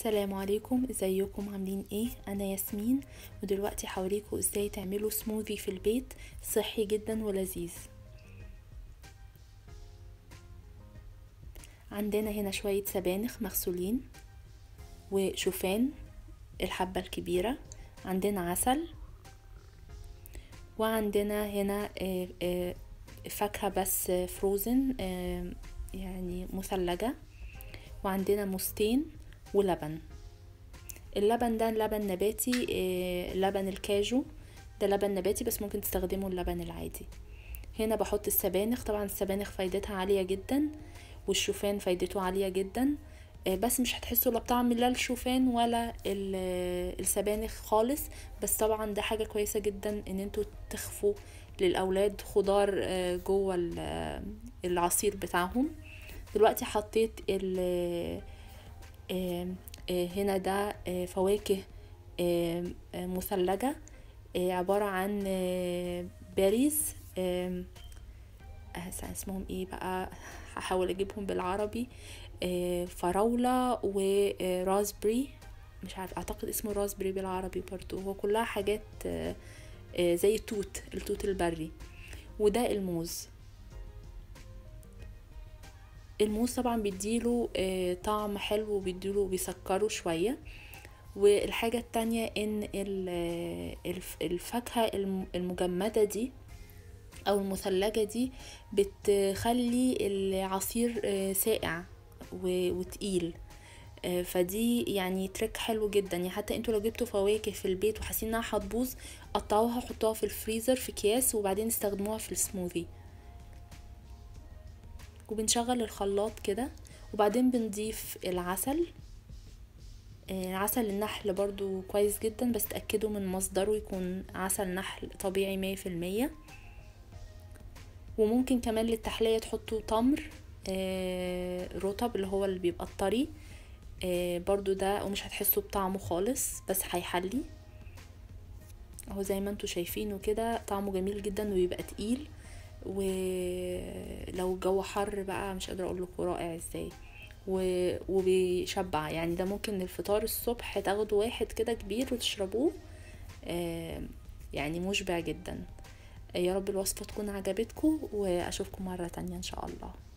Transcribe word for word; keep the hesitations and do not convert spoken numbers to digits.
السلام عليكم، ازيكم عاملين ايه؟ انا ياسمين، ودلوقتي هوريكم ازاي تعملوا سموذي في البيت صحي جدا ولذيذ. عندنا هنا شوية سبانخ مغسولين وشوفان الحبة الكبيرة، عندنا عسل، وعندنا هنا فاكهة بس فروزن يعني مثلجة، وعندنا موزتين ولبن. اللبن ده لبن نباتي، لبن الكاجو ده لبن نباتي بس ممكن تستخدموا اللبن العادي. هنا بحط السبانخ، طبعا السبانخ فايدتها عالية جدا والشوفان فايدته عالية جدا، بس مش هتحسوا لا بطعم لا الشوفان ولا السبانخ خالص، بس طبعا ده حاجة كويسة جدا ان انتوا تخفوا للاولاد خضار جوه العصير بتاعهم. دلوقتي حطيت ال هنا ده فواكه مثلجة عبارة عن بيريز، اسمهم ايه بقى، هحاول اجيبهم بالعربي، فراولة ورازبري، مش عارف، اعتقد اسمه رازبري بالعربي برضو. هو كلها حاجات زي التوت التوت البري. وده الموز. الموز طبعا بيديله طعم حلو وبيديله بيسكره شوية. والحاجة التانية ان الفاكهة المجمدة دي او المثلجة دي بتخلي العصير ساقع وتقيل، فدي يعني تريك حلو جدا. يعني حتى انتوا لو جبتوا فواكه في البيت وحاسين انها هتبوظ، قطعوها حطوها في الفريزر في اكياس وبعدين استخدموها في السموذي. وبنشغل الخلاط كده وبعدين بنضيف العسل. عسل النحل برضو كويس جدا، بس تأكدوا من مصدره يكون عسل نحل طبيعي مية في المية. وممكن كمان للتحلية تحطوا تمر رطب اللي هو اللي بيبقى الطري برضو ده، ومش هتحسوا بطعمه خالص بس هيحلي اهو زي ما انتوا شايفينه كده. طعمه جميل جدا ويبقى تقيل، ولو الجو حر بقى مش قادره اقول لكم رائع ازاي، وبيشبع. يعني ده ممكن الفطار الصبح تاخدوا واحد كده كبير وتشربوه، يعني مشبع جدا. يا رب الوصفه تكون عجبتكم، واشوفكم مره تانية ان شاء الله.